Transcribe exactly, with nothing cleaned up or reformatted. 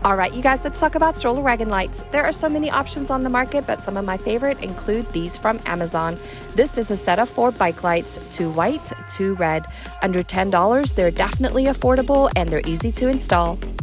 All right, you guys, let's talk about stroller wagon lights. There are so many options on the market, but some of my favorite include these from Amazon. This is a set of four bike lights, two white, two red. Under ten dollars, they're definitely affordable and they're easy to install.